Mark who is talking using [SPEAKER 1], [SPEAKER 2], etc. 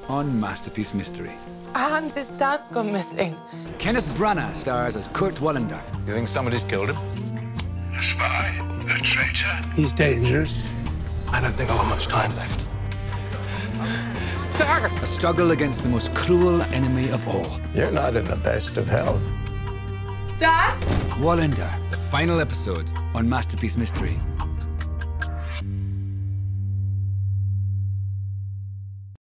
[SPEAKER 1] on Masterpiece Mystery.
[SPEAKER 2] And his dad's gone missing.
[SPEAKER 1] Kenneth Branagh stars as Kurt Wallander.
[SPEAKER 3] You think somebody's killed him?
[SPEAKER 4] A spy? A traitor?
[SPEAKER 5] He's dangerous. I don't think I'll have much time left.
[SPEAKER 1] A struggle against the most cruel enemy of all.
[SPEAKER 5] You're not in the best of health.
[SPEAKER 2] Dad?
[SPEAKER 1] Wallander, the final episode on Masterpiece Mystery.